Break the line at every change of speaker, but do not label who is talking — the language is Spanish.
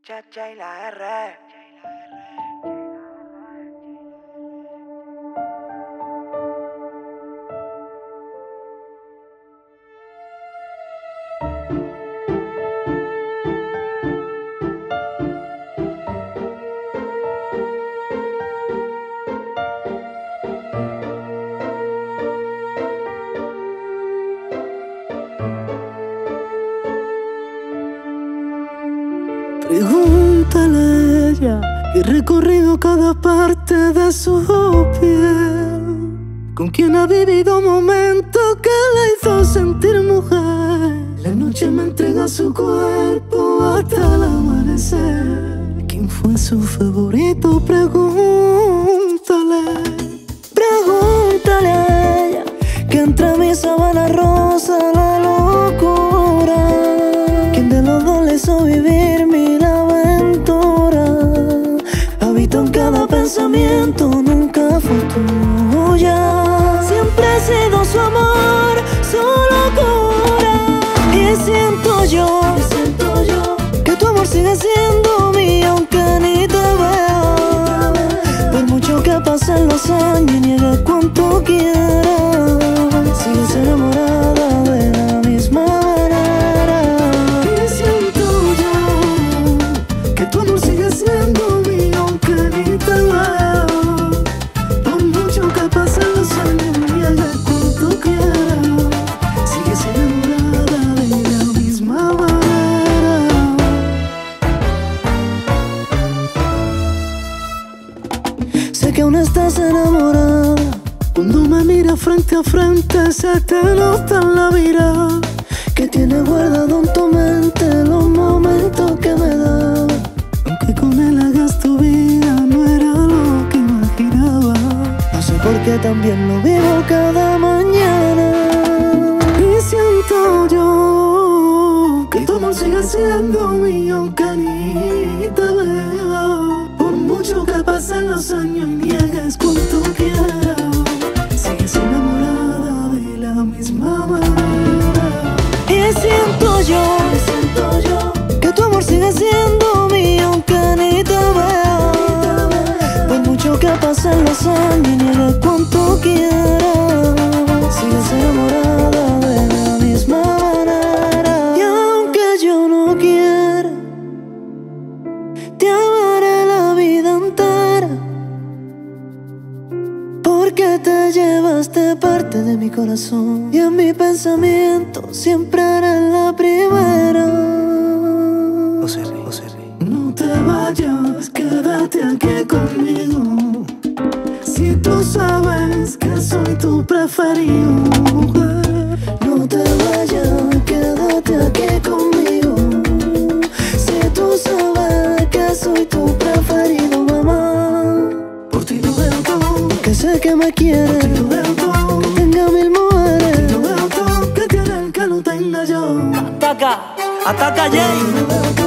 Chacha y la R.
Pregúntale a ella que he recorrido cada parte de su piel, con quien ha vivido momentos que la hizo sentir mujer. La noche me entrega su cuerpo hasta el amanecer. ¿Quién fue su favorito? Pregúntale. Pregúntale a ella que entre mi sabana rosa la locura. ¿Quién de los dos le hizo vivir mil aventuras? Habito en cada pensamiento, nunca fue tuya. Siempre he sido su amor, su locura. Y siento yo que tu amor sigue siendo mío, aunque ni te vea. Por mucho que pasen los años y niegues cuanto quieras, sigues enamorada de la misma manera. Y siento yo que tu amor sigue siendo mío, aunque ni te vea. Por mucho que pasen los años y niegues cuanto quieras, sigues enamorada de la misma manera. Sé que aún estás enamorada. Cuando me mira frente a frente se te nota en la mirada que tiene guardado en tu mente los momentos que me daba. Aunque con él hagas tu vida no era lo que imaginaba. No sé por qué también lo vivo cada mañana. Y siento yo que tu amor sigue siendo mío, aunque ni te vea. Por mucho que pasen los años y niegues cuanto quieras, sigues enamorada de la misma manera. Y siento yo que tu amor sigue siendo mío, aunque ni te vea. Por mucho que pasen los años y niegues cuanto quieras, sigues enamorada de la misma manera. Y aunque yo no quiera, te amaré la vida entera, porque te llevaste parte de mi corazón y en mi pensamiento siempre eres la primera. José Rey. No te vayas, quédate aquí conmigo. Si tú sabes que soy tu preferido, mujer. No te vayas, quédate aquí conmigo. Si tú sabes que soy tu preferido, mamá. Por ti lo veo todo, que sé que me quieres. Por ti lo veo todo, que tenga mil mujeres. Por ti lo veo todo, que tiene el que no tenga yo.
Ataca, Jay.